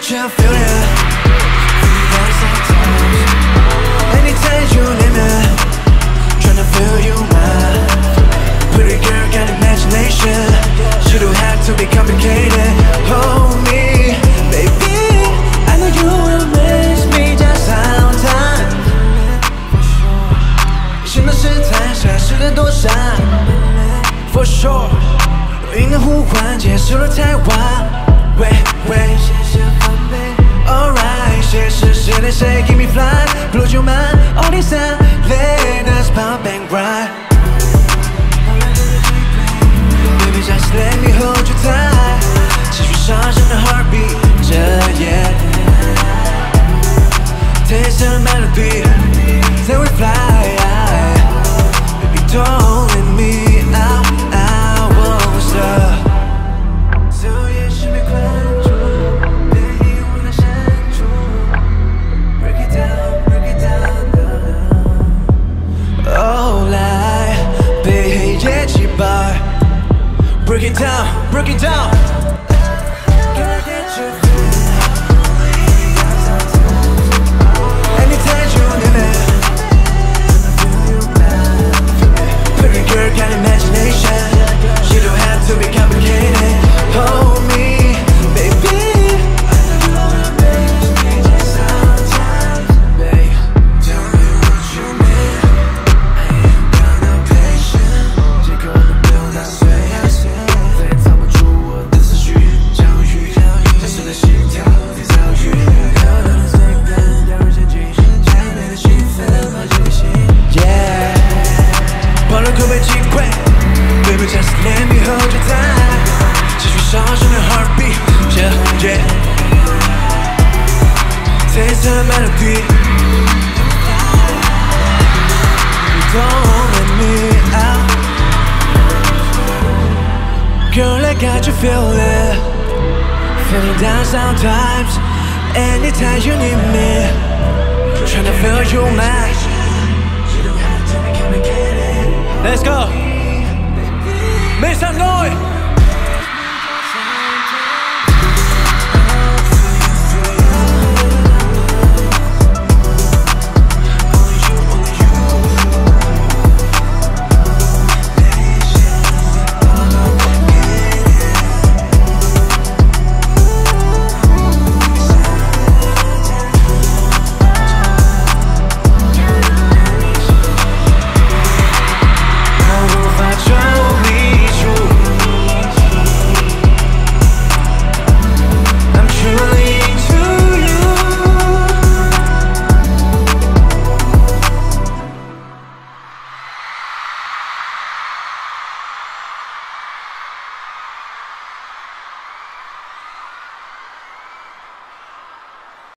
you feel it. Anytime you name it, tryna feel you mind. Pretty girl got imagination. She don't have to be complicated. Hold me, baby. I know you will miss me just sometime. 新的试探，下是的躲闪 For sure， 音的呼唤结束了太晚。喂喂，谢谢防备。Alright， 谁是谁的谁 ？Give me fly，blow your mind。All these let us pump and grind。Baby just let me hold you tight， 持续上升的 heartbeat， 这夜。Taste the melody， then we fly。Baby don't let me out，I won't stop。 Break it down, break it down. Anytime you name it. Pretty girl got imagination. She don't have to be complicated. Hold me, baby. Baby, just let me hold you tight， 持续上升的 heartbeat， yeah yeah。Taste the melody， don't let me out。 Girl, I got you feeling down sometimes. Anytime you need me, tryna feel your mind. Let's go. Make some noise.